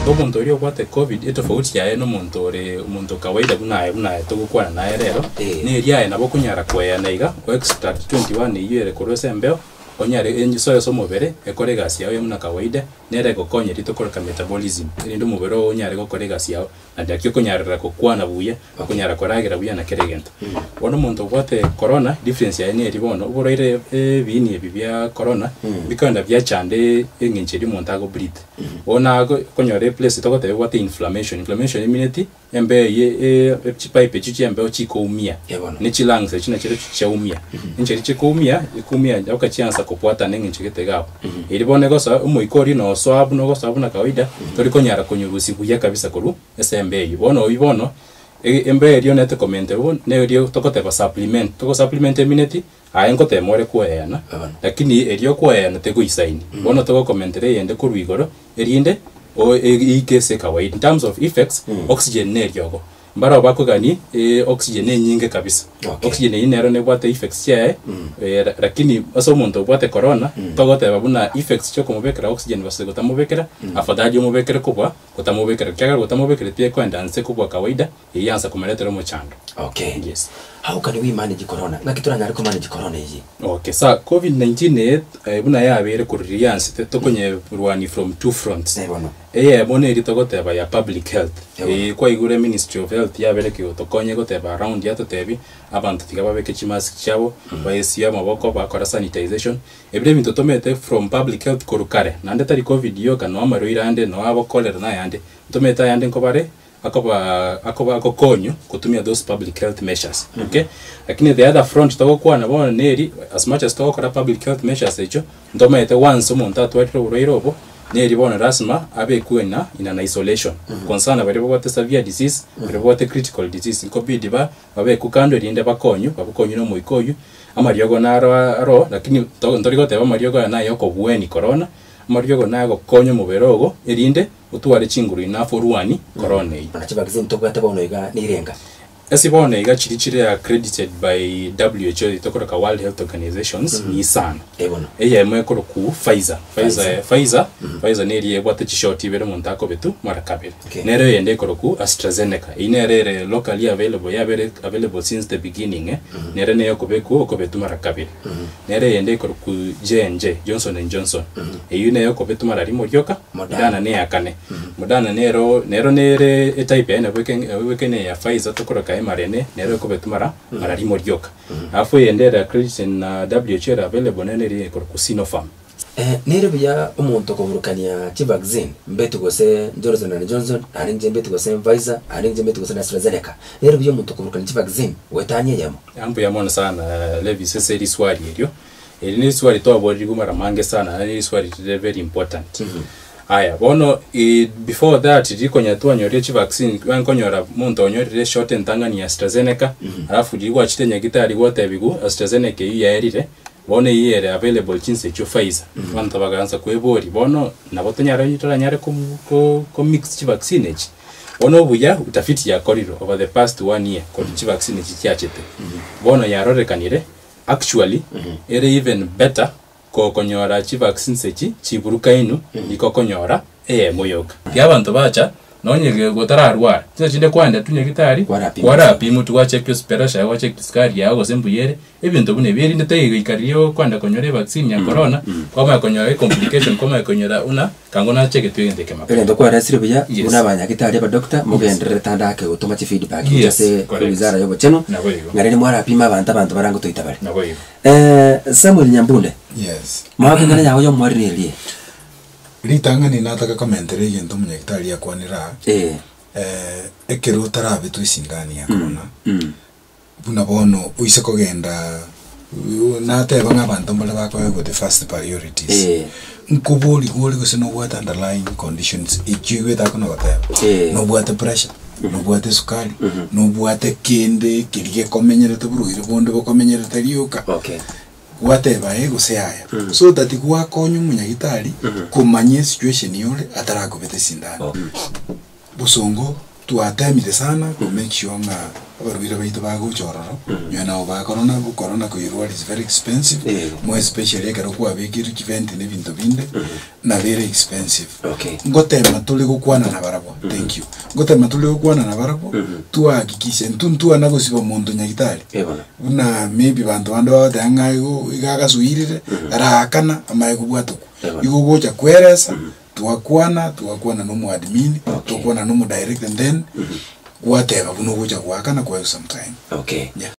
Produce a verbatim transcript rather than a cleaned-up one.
omuntu ori okwate covid etofauti yae no muntu ori umuntu kawaida bunaye bunaye tugukwana naye rero ne riaye nabo kunyara kwaya naiga o extract twenty-one iyere korose mbeo onyare enjisoyo so mubere ekore gasi yawe muna kawaida nere gokonye rito koreka metabolism indi mubero onyare gokore gasi yawe ndakyo kunyarira kokwana buye kunyara koragira buya na keregento wono muntu gwate corona difference ya ene ribono uboroire bini ebibya corona bikanda bya chande engincheri muntu ago breathe ona konyore place tokote gwate inflammation inflammation immunity embe ye chipipe chichi embe ochikoumia ni chilangse china chero chichaumia incheri chikoumia ikumia okachiansa kopwata nenginchi getegapo iribone gosa umuikori no swab no gosa buna kawaida tori konyara konyurusi buya kabisa koru esembe ibono ibono embe rio nete comment won ne rio tokote ba supplement toko supplement immunity ayengo te more kuena lakini erio kuena te kuisaini bono toko commentere yende kurwigoro erinde o ikese kawaida in terms of effects oxygen ne riogo mbara bako gani oxygen ne nyinge kabisa oxygen ne nero ne bwate effects ya lakini aso muntu bwate corona togote babuna effects cyo kumubekera oxygen base gutamubekera afadhali umubekere kubwa gutamubekera kyaga gutamubekera tie kwenda nse kubwa kawaida iyanza kumeletera mu chando. Okay, yes. How can we manage corona? Na kitu nanyari ko manage corona yi. Okay, sa covid nineteen buna ya abere kuriyanse te tokonye rwani from two fronts. Eh bone ri togote ba ya public health. Eh kwa igure ministry of health ya bere ki tokonye gote ba around ya totebi abantu tigaba beke chimask chabo bayesiya maboko bakora sanitization ebire bintu tomete from public health korukare nande tari covid yo kana amaro irande no abo cholera na yande tometa yande nkobare akoba akoba akokonyo kutumia those public health measures. Okay, lakini the other front toko kwa na bona neri as much as toko kora public health measures echo ndomete once umuntu atwatiro uroirobo neri bona rasma abe kuena in an isolation konsana bari bote severe disease bari bote critical disease covid ba babe kukando rinde bakonyo bakonyo no muikoyu amariogo naro aro lakini ntorigo teba mariogo na yoko bueni corona mariogo nago konyo muberogo erinde utware chinguru inafu ruani corona yi anachibagize mtogata bono iga nirenga esibone iga chirichire accredited by W H O itokora World Health Organizations ni sana ebono eye mwekoro ku Pfizer Pfizer Pfizer Pfizer neri ebwate chishoti bere muntu akobetu mara kabere nere yende koro ku AstraZeneca inerere locally available ya bere available since the beginning eh nere ne yokobeku okobetu mara kabere nere yende koro ku J and J Johnson and Johnson eyune yokobetu mara rimo ryoka modana ne yakane modana nero nero nere e type ene weken wekene ya Pfizer tokora marene nero ko betumara marari moryoka afu yendera accreditation na W H O available nene ko Sinopharm eh nere bya umuntu ko burukania chi vaccine mbetu gose Johnson and Johnson ari nje mbetu gose Pfizer ari nje mbetu gose AstraZeneca nere bya umuntu ko burukania chi vaccine wetanye yamo ambu yamona sana levi sese riswali eryo eri ni swali to abori gumara mange sana ni swali very important. Aya bono e, before that rikonya twanyore chi vaccine kwankonyora muntu onyorire shot entangani ya AstraZeneca alafu digwa chitenya gitari wote bigu AstraZeneca yiyerire bono yiyere available chinse cho Pfizer bantu baganza kwebori bono nabotonyara yitora nyare ko ko mix chi vaccine chi bono buya utafiti ya koriro over the past one year ko chi vaccine chi kyachete bono yarorekanire actually ere even better ko konyora chi vaccine sechi chiburuka inu iko konyora eh moyoka yabantu bacha nonye gotararwa tse chinde kwanda tunye gitari kwarapi mutu wa check esperasha wa check skari yago sembuyere ebintu bune biri ndete ikariyo kwanda konyore vaccine ya corona koma konyora complication koma konyora una kangona check twende kema ndo kwa rasire buya una banya gitari ba doctor mugendere tanda ke utoma chi feedback cyase wizara yobo cheno ngare ni mwara pima abantu abantu barango tuitabari eh Samuel Nyambunde yes mwakengana yawo yo mwarire ritanga ni nataka komentere yendo munyekitari ya kwanira eh eh ekero tarabe tuisingani ya corona mm buna bono uise kogenda nate banga abantu mbale bako go the first priorities eh nkubuli goli gose no what underlying conditions ijiwe tako no bataya no what pressure no what sukari no what kende kirige komenyere tuburuire bonde bokomenyere tarioka okay whatever ego seaya mm. so that kwa konyu munyagitari mm -hmm. kumanye situation yole atarako bete sindana mm. busongo tuatemire sana ku make sure nga abarwire baitu baguchororo nyona oba corona bu corona ko irwali is very expensive more especially kero kwa bikiru event ne bintu binde na very expensive okay ngotema tuli gukwana na barabo thank you ngotema tuli gukwana na barabo tuhakikishe ntuntu anagosiba mundu nyagitari una maybe bantu bando batanga igo igagasuirire arakana amaye kubwatuku igo gocha kweresa tuakwana tuakwana no mu admin tuakwana no mu direct and then whatever buno gocha kwakana kwa some time okay yeah